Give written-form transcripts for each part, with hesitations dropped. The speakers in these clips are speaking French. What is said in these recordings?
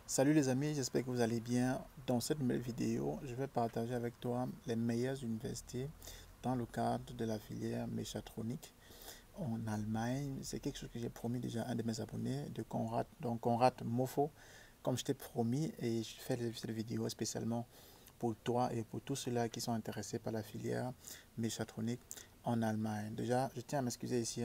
Salut les amis, j'espère que vous allez bien. Dans cette nouvelle vidéo, je vais partager avec toi les meilleures universités dans le cadre de la filière méchatronique en Allemagne. C'est quelque chose que j'ai promis déjà à un de mes abonnés de Conrad, donc Conrad Mofo, comme je t'ai promis, et je fais cette vidéo spécialement pour toi et pour tous ceux-là qui sont intéressés par la filière méchatronique en Allemagne. Déjà, je tiens à m'excuser ici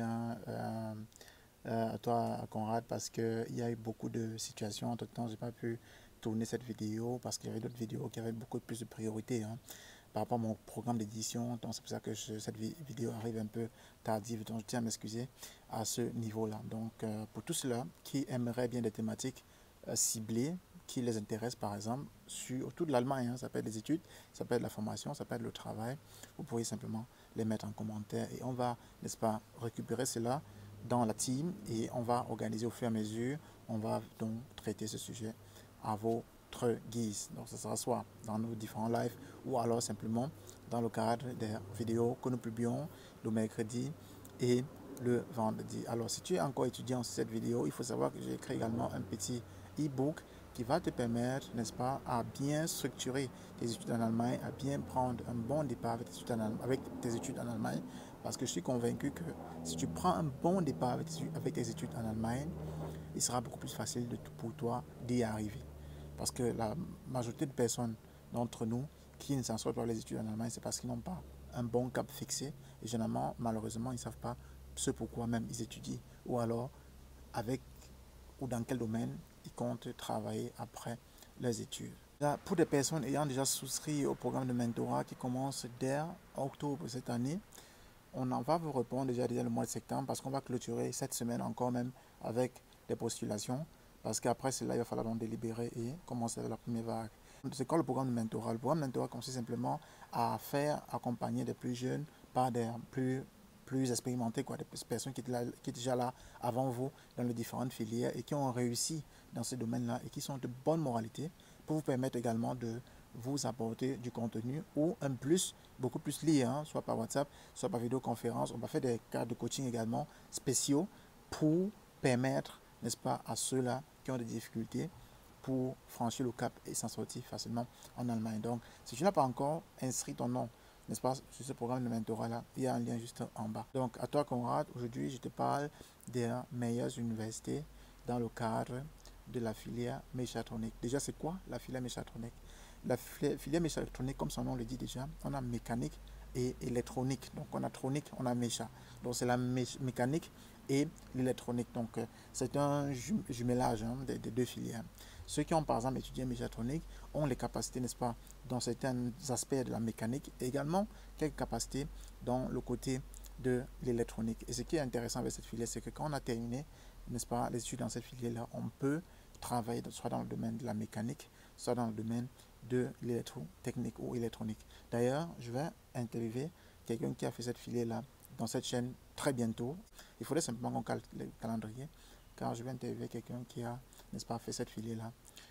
à toi, Conrad, parce qu'il y a eu beaucoup de situations. Entre-temps, j'ai pas pu tourner cette vidéo parce qu'il y avait d'autres vidéos qui avaient beaucoup plus de priorité par rapport à mon programme d'édition. Donc, c'est pour ça que cette vidéo arrive un peu tardive. Donc, je tiens à m'excuser à ce niveau-là. Donc, pour tous ceux-là qui aimeraient bien des thématiques ciblées, qui les intéressent, par exemple, sur toute l'Allemagne, ça peut être les études, ça peut être la formation, ça peut être le travail, vous pourriez simplement les mettre en commentaire et on va, n'est-ce pas, récupérer cela dans la team et on va organiser au fur et à mesure, on va donc traiter ce sujet à votre guise. Donc ce sera soit dans nos différents lives ou alors simplement dans le cadre des vidéos que nous publions le mercredi et le vendredi. Alors si tu es encore étudiant sur cette vidéo, il faut savoir que j'ai créé également un petit e-book qui va te permettre, n'est-ce pas, à bien structurer tes études en Allemagne, à bien prendre un bon départ avec tes études en Allemagne, parce que je suis convaincu que si tu prends un bon départ avec tes études en Allemagne, il sera beaucoup plus facile pour toi d'y arriver. Parce que la majorité de personnes d'entre nous qui ne s'en sortent pas les études en Allemagne, c'est parce qu'ils n'ont pas un bon cap fixé. Et généralement, malheureusement, ils ne savent pas ce pourquoi même ils étudient. Ou alors, avec ou dans quel domaine ils comptent travailler après leurs études. Là, pour des personnes ayant déjà souscrit au programme de mentorat qui commence dès octobre cette année, on en va vous répondre déjà le mois de septembre parce qu'on va clôturer cette semaine encore même avec des postulations parce qu'après cela, il va falloir donc délibérer et commencer la première vague. C'est quoi le programme de mentorat? Le programme de mentorat consiste simplement à faire accompagner des plus jeunes par des plus expérimentés, quoi, des personnes qui étaient déjà là avant vous dans les différentes filières et qui ont réussi dans ce domaine-là et qui sont de bonne moralité pour vous permettre également de vous apporter du contenu ou un plus, beaucoup plus lié, soit par WhatsApp, soit par vidéoconférence. On va faire des cas de coaching également spéciaux pour permettre, n'est-ce pas, à ceux-là qui ont des difficultés pour franchir le cap et s'en sortir facilement en Allemagne. Donc, si tu n'as pas encore inscrit ton nom, n'est-ce pas, sur ce programme de mentorat-là, il y a un lien juste en bas. Donc, à toi, Conrad, aujourd'hui, je te parle des meilleures universités dans le cadre de la filière méchatronique. Déjà, c'est quoi la filière méchatronique? La filière méchatronique, comme son nom le dit déjà, on a mécanique et électronique. Donc, on a tronique, on a mécha. Donc, c'est la mécanique et l'électronique. Donc, c'est un jumelage des deux filières. Ceux qui ont, par exemple, étudié méchatronique ont les capacités, n'est-ce pas, dans certains aspects de la mécanique et également quelques capacités dans le côté de l'électronique. Et ce qui est intéressant avec cette filière, c'est que quand on a terminé, n'est-ce pas, les études dans cette filière-là, on peut travailler soit dans le domaine de la mécanique, soit dans le domaine de l'électrotechnique ou électronique. D'ailleurs, je vais interviewer quelqu'un qui a fait cette filière-là dans cette chaîne très bientôt. Il faudrait simplement qu'on cale le calendrier, car je vais interviewer quelqu'un qui a, n'est-ce pas, fait cette filière-là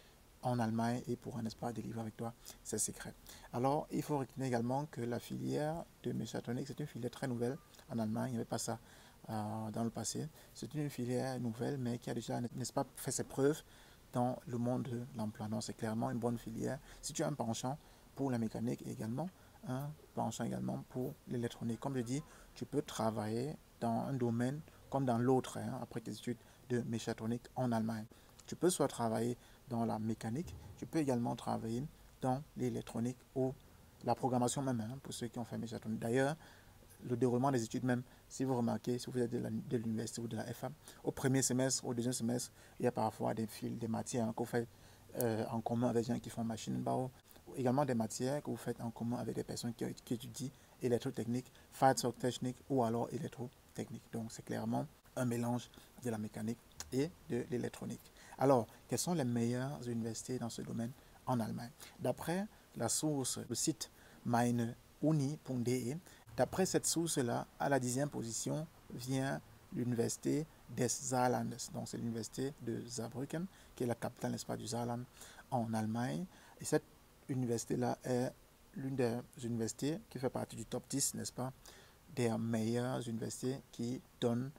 en Allemagne et pourra, n'est-ce pas, délivrer avec toi ses secrets. Alors, il faut retenir également que la filière de méchatronique, c'est une filière très nouvelle en Allemagne. Il n'y avait pas ça dans le passé. C'est une filière nouvelle, mais qui a déjà, n'est-ce pas, fait ses preuves dans le monde de l'emploi. Donc, c'est clairement une bonne filière. Si tu as un penchant pour la mécanique et également un penchant également pour l'électronique, comme je dis, tu peux travailler dans un domaine comme dans l'autre, après tes études de méchatronique en Allemagne. Tu peux soit travailler dans la mécanique, tu peux également travailler dans l'électronique ou la programmation même, pour ceux qui ont fait méchatronique. D'ailleurs, le déroulement des études même, si vous remarquez, si vous êtes de l'université ou de la FA, au premier semestre, au deuxième semestre, il y a parfois des fils, des matières que vous faites en commun avec des gens qui font machine bao, également des matières que vous faites en commun avec des personnes qui étudient électrotechnique, Fahrzeugtechnik ou alors électrotechnique. Donc c'est clairement un mélange de la mécanique et de l'électronique. Alors, quelles sont les meilleures universités dans ce domaine en Allemagne? D'après la source, le site meineuni.de, d'après cette source-là, à la 10e position vient l'université des Saarlandes. Donc, c'est l'université de Saarbrücken, qui est la capitale, n'est-ce pas, du Saarland en Allemagne. Et cette université-là est l'une des universités qui fait partie du top 10, n'est-ce pas, des meilleures universités qui donnent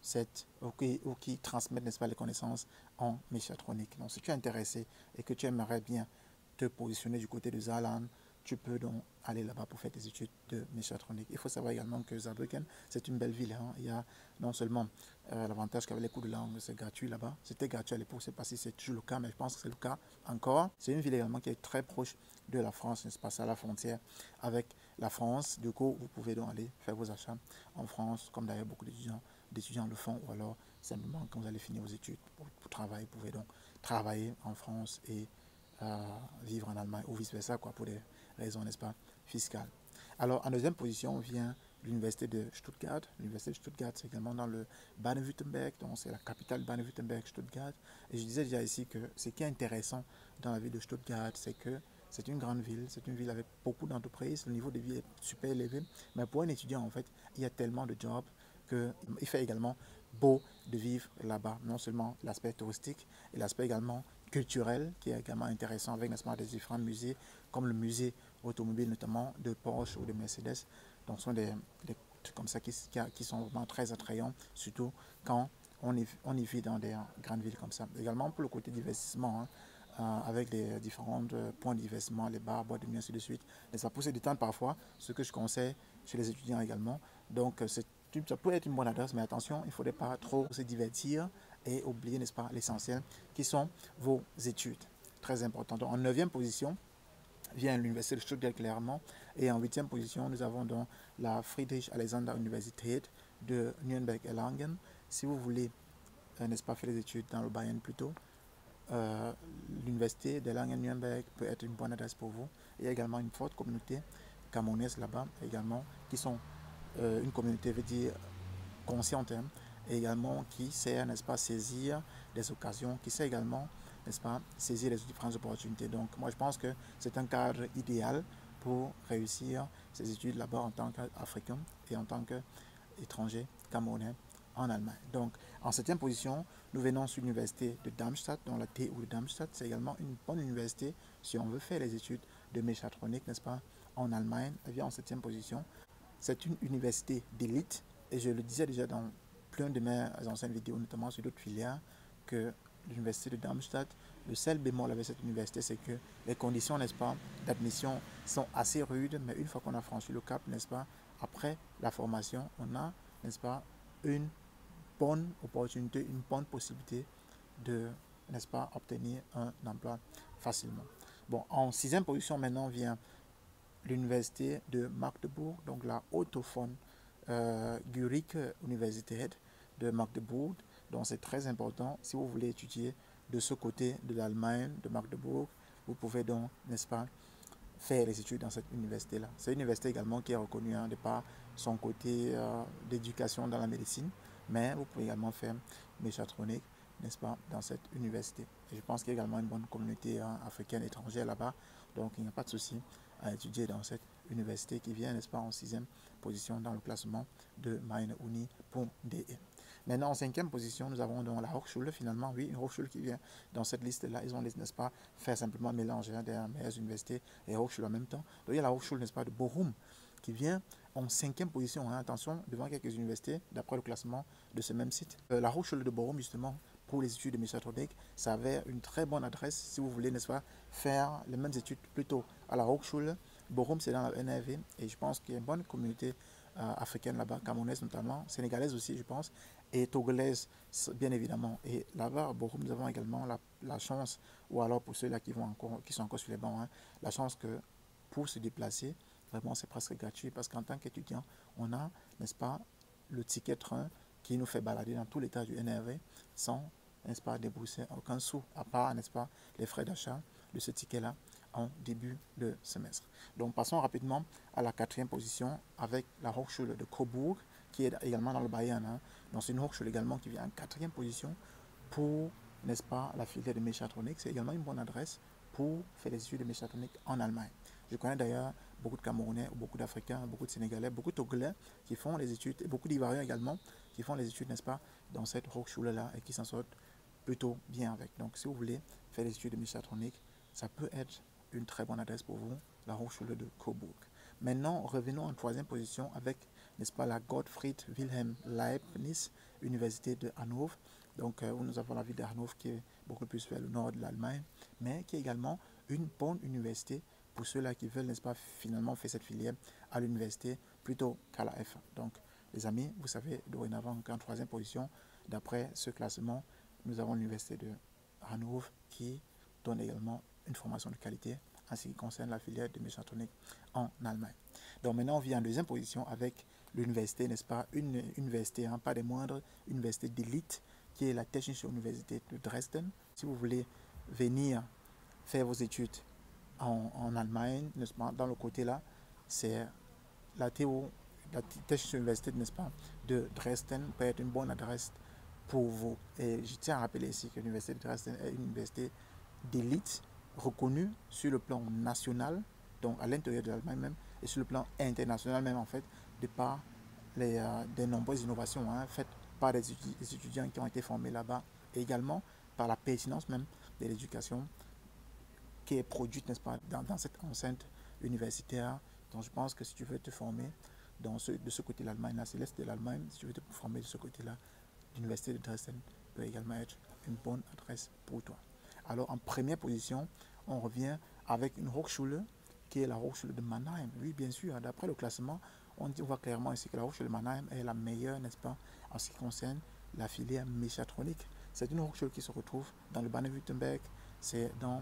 ou qui transmettent, n'est-ce pas, les connaissances en méchatronique. Donc, si tu es intéressé et que tu aimerais bien te positionner du côté de Saarland, tu peux donc aller là-bas pour faire tes études de méchatronique. Il faut savoir également que Saarbrücken, c'est une belle ville. Hein. Il y a non seulement l'avantage qu'avec les cours de langue, c'est gratuit là-bas. C'était gratuit à l'époque, je ne sais pas si c'est toujours le cas, mais je pense que c'est le cas encore. C'est une ville également qui est très proche de la France, n'est-ce pas, c'est à la frontière avec la France. Du coup, vous pouvez donc aller faire vos achats en France, comme d'ailleurs beaucoup d'étudiants le font, ou alors simplement quand vous allez finir vos études pour travailler, vous pouvez donc travailler en France et vivre en Allemagne ou vice-versa, quoi, pour des raisons, n'est-ce pas, fiscales. Alors, en deuxième position vient l'université de Stuttgart. L'université de Stuttgart, c'est également dans le Baden-Württemberg, donc c'est la capitale Baden-Württemberg, Stuttgart. Et je disais déjà ici que ce qui est intéressant dans la ville de Stuttgart, c'est que c'est une grande ville, c'est une ville avec beaucoup d'entreprises, le niveau de vie est super élevé, mais pour un étudiant, en fait, il y a tellement de jobs qu'il fait également beau de vivre là-bas. Non seulement l'aspect touristique et l'aspect également culturel qui est également intéressant avec n'est-ce pas, des différents musées comme le musée automobile notamment de Porsche ou de Mercedes. Donc ce sont des trucs comme ça qui sont vraiment très attrayants, surtout quand on y vit dans des grandes villes comme ça. Également pour le côté d'investissement, hein, avec les différents points d'investissement, les bars, boîtes de nuit, ainsi de suite. Et ça peut se détendre parfois, ce que je conseille chez les étudiants également. Donc ça peut être une bonne adresse, mais attention, il ne faudrait pas trop se divertir et oublier, n'est-ce pas, l'essentiel, qui sont vos études. Très important. Donc, en 9e position, vient l'université de Stuttgart clairement. Et en 8e position, nous avons donc la Friedrich Alexander Universität de Nürnberg-Erlangen. Si vous voulez, n'est-ce pas, faire les études dans le Bayern plutôt, l'université d'Erlangen-Nürnberg peut être une bonne adresse pour vous. Il y a également une forte communauté camerounaise là-bas également, qui sont une communauté, veut dire, consciente, hein, et également qui sait, n'est-ce pas, saisir des occasions, qui sait également, n'est-ce pas, saisir les différentes opportunités. Donc, moi, je pense que c'est un cadre idéal pour réussir ses études là-bas en tant qu'Africain et en tant qu'étranger camerounais en Allemagne. Donc, en 7e position, nous venons sur l'université de Darmstadt, dont la TU de Darmstadt, c'est également une bonne université si on veut faire les études de méchatronique, n'est-ce pas, en Allemagne. Elle vient en 7e position. C'est une université d'élite et je le disais déjà dans plein de mes anciennes vidéos, notamment sur d'autres filières, que l'université de Darmstadt, le seul bémol avec cette université, c'est que les conditions, n'est-ce pas, d'admission sont assez rudes, mais une fois qu'on a franchi le cap, n'est-ce pas, après la formation, on a, n'est-ce pas, une bonne opportunité, une bonne possibilité de, n'est-ce pas, obtenir un emploi facilement. Bon, en 6e position maintenant vient l'université de Magdebourg, donc la Autophone Zürich Universität de Magdebourg. Donc c'est très important si vous voulez étudier de ce côté de l'Allemagne, de Magdebourg. Vous pouvez donc, n'est-ce pas, faire les études dans cette université-là. C'est une université également qui est reconnue de par son côté d'éducation dans la médecine, mais vous pouvez également faire méchatronique, n'est-ce pas, dans cette université. Et je pense qu'il y a également une bonne communauté africaine étrangère là-bas, donc il n'y a pas de souci à étudier dans cette université qui vient, n'est-ce pas, en 6e position dans le classement de meine-uni.de. Maintenant, en 5e position, nous avons donc la Hochschule, finalement, oui, une Hochschule qui vient dans cette liste-là. Ils ont, n'est-ce pas, fait simplement mélanger des meilleures universités et Hochschule en même temps. Donc, il y a la Hochschule, n'est-ce pas, de Bochum, qui vient en 5e position, hein, attention, devant quelques universités, d'après le classement de ce même site. La Hochschule de Bochum, justement, pour les études de méchatronique, ça avait une très bonne adresse si vous voulez, n'est-ce pas, faire les mêmes études plutôt à la Hochschule. Bochum, c'est dans la NRW et je pense qu'il y a une bonne communauté africaine là-bas, camerounaise notamment, sénégalaise aussi, je pense, et togolaise, bien évidemment. Et là-bas, à Bochum, nous avons également la chance, ou alors pour ceux-là qui sont encore sur les bancs, hein, la chance que pour se déplacer, vraiment, c'est presque gratuit parce qu'en tant qu'étudiant, on a, n'est-ce pas, le ticket train qui nous fait balader dans tout l'état du NRV sans, n'est-ce pas, débourser aucun sou, à part, n'est-ce pas, les frais d'achat de ce ticket-là en début de semestre. Donc passons rapidement à la 4e position avec la Hochschule de Coburg qui est également dans le Bayern. Hein. Donc c'est une Hochschule également qui vient en 4e position pour, n'est-ce pas, la filière de méchatronique. C'est également une bonne adresse pour faire les études de méchatronique en Allemagne. Je connais d'ailleurs beaucoup de Camerounais, beaucoup d'Africains, beaucoup de Sénégalais, beaucoup de Togolais qui font les études, et beaucoup d'Ivoiriens également qui font les études, n'est-ce pas, dans cette Hochschule-là et qui s'en sortent plutôt bien avec. Donc si vous voulez faire les études de méchatronique, ça peut être une très bonne adresse pour vous, la Hochschule de Coburg. Maintenant, revenons en 3e position avec n'est-ce pas, la Gottfried Wilhelm Leibniz Université de Hanovre. Donc, où nous avons la ville de Hanovre qui est beaucoup plus vers le nord de l'Allemagne, mais qui est également une bonne université pour ceux-là qui veulent, n'est-ce pas, finalement faire cette filière à l'université plutôt qu'à la F1. Donc, les amis, vous savez dorénavant qu'en troisième position, d'après ce classement, nous avons l'université de Hanovre qui donne également une formation de qualité en ce qui concerne la filière de méchatronique en Allemagne. Donc maintenant, on vient en deuxième position avec l'université, n'est-ce pas, une université, hein, pas des moindres, université d'élite, qui est la Technische Universität de Dresden. Si vous voulez venir faire vos études en Allemagne, n'est-ce pas, dans le côté là, c'est la Technische Universität, n'est-ce pas, de Dresden peut être une bonne adresse pour vous. Et je tiens à rappeler ici que l'université de Dresden est une université d'élite reconnue sur le plan national, donc à l'intérieur de l'Allemagne même, et sur le plan international même en fait, de par des nombreuses innovations faites par des étudiants qui ont été formés là-bas, et également par la pertinence même de l'éducation qui est produite, n'est-ce pas, dans cette enceinte universitaire. Donc je pense que si tu veux te former de ce côté de l'Allemagne, là c'est l'est de l'Allemagne, si tu veux te former de ce côté-là, l'université de Dresden peut également être une bonne adresse pour toi. Alors en première position, on revient avec une Hochschule qui est la Hochschule de Mannheim. Oui, bien sûr, d'après le classement, on voit clairement ici que la Hochschule de Mannheim est la meilleure, n'est-ce pas, en ce qui concerne la filière méchatronique. C'est une Hochschule qui se retrouve dans le Baden-Württemberg, c'est dans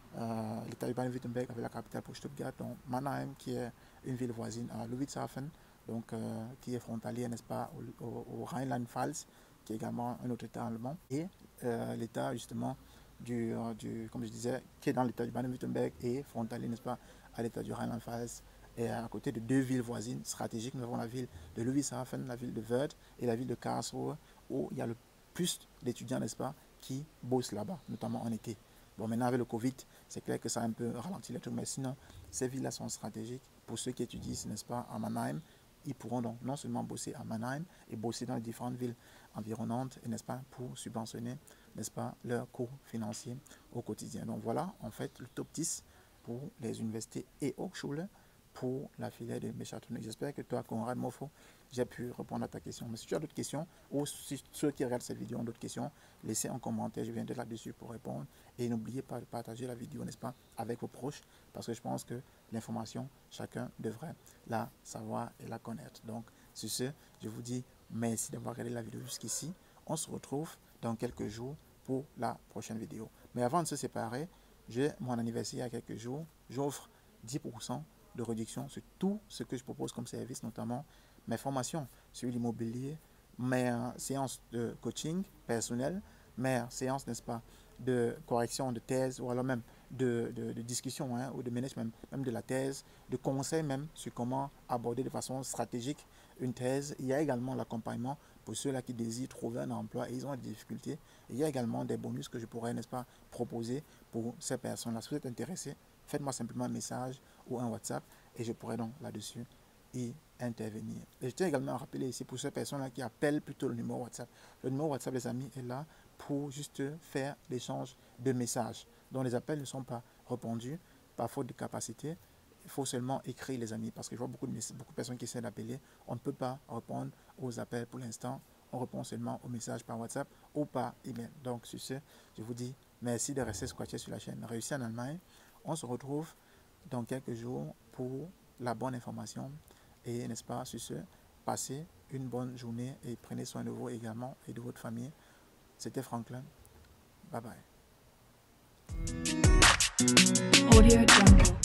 l'état du Baden-Württemberg avec la capitale pour Stuttgart, donc Mannheim qui est une ville voisine à Ludwigshafen, donc qui est frontalier, n'est-ce pas, au Rheinland-Pfalz, qui est également un autre état allemand, et l'état justement comme je disais, qui est dans l'état du Baden-Württemberg et frontalier, n'est-ce pas, à l'état du Rheinland-Pfalz, et à côté de deux villes voisines stratégiques. Nous avons la ville de Ludwigshafen, la ville de Wörth et la ville de Karlsruhe, où il y a le plus d'étudiants, n'est-ce pas, qui bossent là-bas, notamment en été. Bon, maintenant avec le Covid, c'est clair que ça a un peu ralenti les trucs, mais sinon, ces villes-là sont stratégiques pour ceux qui étudient, n'est-ce pas, à Mannheim. Ils pourront donc non seulement bosser à Mannheim et bosser dans les différentes villes environnantes, n'est-ce pas, pour subventionner, n'est-ce pas, leurs coûts financiers au quotidien. Donc voilà, en fait, le top 10 pour les universités et Hochschule pour la filière de méchatronique. J'espère que toi, Conrad Mofo, j'ai pu répondre à ta question. Mais si tu as d'autres questions, ou si ceux qui regardent cette vidéo ont d'autres questions, laissez en commentaire, je viendrai là-dessus pour répondre. Et n'oubliez pas de partager la vidéo, n'est-ce pas, avec vos proches, parce que je pense que l'information, chacun devrait la savoir et la connaître. Donc, sur ce, je vous dis merci d'avoir regardé la vidéo jusqu'ici. On se retrouve dans quelques jours pour la prochaine vidéo. Mais avant de se séparer, j'ai mon anniversaire il y a quelques jours. J'offre 10% de réduction sur tout ce que je propose comme service, notamment mes formations sur l'immobilier, mes séances de coaching personnel, mes séances, n'est-ce pas, de correction de thèse, ou alors même de discussion ou de management, même de la thèse, de conseils même sur comment aborder de façon stratégique une thèse. Il y a également l'accompagnement pour ceux-là qui désirent trouver un emploi et ils ont des difficultés. Et il y a également des bonus que je pourrais, n'est-ce pas, proposer pour ces personnes-là. Si vous êtes intéressé, faites-moi simplement un message ou un WhatsApp et je pourrai donc là-dessus y intervenir. Et je tiens également à rappeler ici pour ces personnes-là qui appellent plutôt le numéro WhatsApp. Le numéro WhatsApp, les amis, est là pour juste faire l'échange de messages dont les appels ne sont pas répondus par faute de capacité. Il faut seulement écrire, les amis, parce que je vois beaucoup de personnes qui essaient d'appeler. On ne peut pas répondre aux appels pour l'instant. On répond seulement aux messages par WhatsApp ou par email. Donc, sur ce, je vous dis merci de rester squatté sur la chaîne Réussir en Allemagne. On se retrouve dans quelques jours pour la bonne information. Et n'est-ce pas, sur ce, passez une bonne journée et prenez soin de vous également et de votre famille. C'était Franklin. Bye bye. Audio Jungle.